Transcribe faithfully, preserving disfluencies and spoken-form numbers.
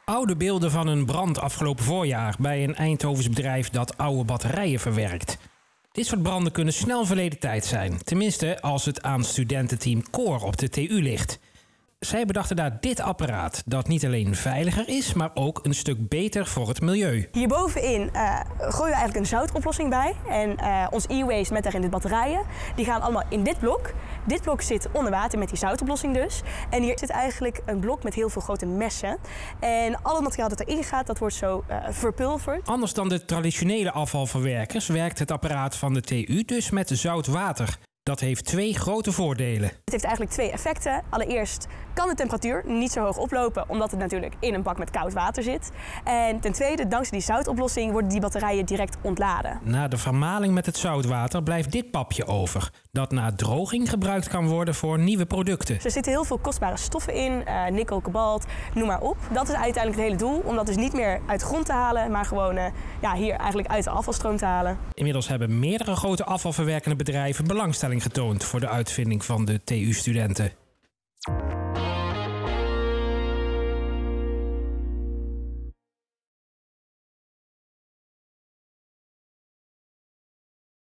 Oude beelden van een brand afgelopen voorjaar bij een Eindhovens bedrijf dat oude batterijen verwerkt. Dit soort branden kunnen snel verleden tijd zijn. Tenminste als het aan studententeam Core op de T U ligt. Zij bedachten daar dit apparaat dat niet alleen veiliger is, maar ook een stuk beter voor het milieu. Hierbovenin uh, gooien we eigenlijk een zoutoplossing bij. En uh, ons e-waste met daarin de batterijen, die gaan allemaal in dit blok. Dit blok zit onder water met die zoutoplossing dus. En hier zit eigenlijk een blok met heel veel grote messen. En al het materiaal dat erin gaat, dat wordt zo uh, verpulverd. Anders dan de traditionele afvalverwerkers werkt het apparaat van de T U dus met zout water. Dat heeft twee grote voordelen. Het heeft eigenlijk twee effecten. Allereerst kan de temperatuur niet zo hoog oplopen, omdat het natuurlijk in een bak met koud water zit. En ten tweede, dankzij die zoutoplossing worden die batterijen direct ontladen. Na de vermaling met het zoutwater blijft dit papje over, dat na droging gebruikt kan worden voor nieuwe producten. Er zitten heel veel kostbare stoffen in, uh, nikkel, kobalt, noem maar op. Dat is uiteindelijk het hele doel, om dat dus niet meer uit de grond te halen, maar gewoon uh, ja, hier eigenlijk uit de afvalstroom te halen. Inmiddels hebben meerdere grote afvalverwerkende bedrijven belangstelling getoond voor de uitvinding van de T U-studenten.